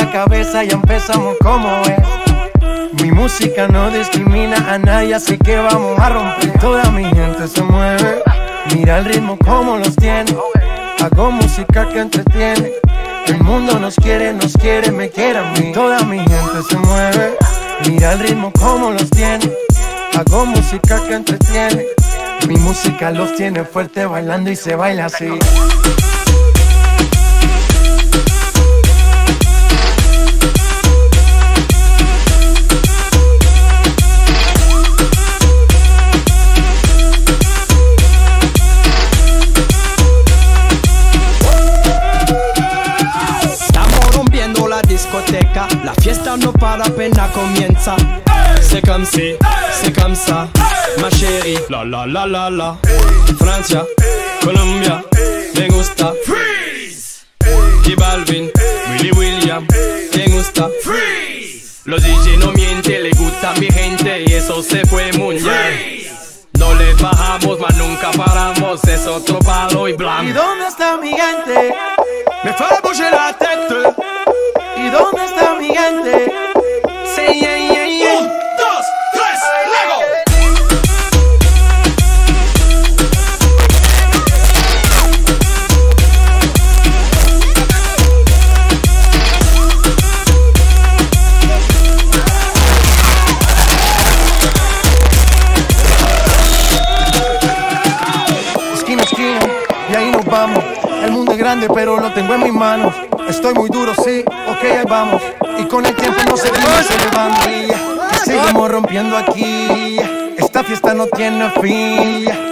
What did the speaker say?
la cabeza y empezamos como es. Mi música no discrimina a nadie, así que vamos a romper. Toda mi gente se mueve, mira el ritmo como los tiene. Hago música que entretiene. El mundo nos quiere, me quiere a mí. Toda mi gente se mueve, mira el ritmo como los tiene. Hago música que entretiene. Mi música los tiene fuerte bailando y se baila así. Discoteca, la fiesta no para apenas comienza. C'est comme si, c'est comme ça, ma chérie. La la la la la. Francia, Colombia, me gusta. Freeze. J Balvin, Willy William, me gusta. Freeze. Los DJ no mienten, le gusta mi gente y eso se fue muy bien. No le bajamos, mas nunca paramos, es otro palo y blanco. ¿Y dónde está mi gente? Me fait bouger la tête. ¿Y dónde está mi gente? Sí, yeah, yeah, yeah. 1, 2, 3, ¡Lego! Esquina a esquina, y ahí nos vamos. El mundo es grande, pero lo tengo en mis manos. Estoy muy duro, sí, ok, ahí vamos. Y con el tiempo nos seguimos elevando. Y seguimos rompiendo aquí. Esta fiesta no tiene fin.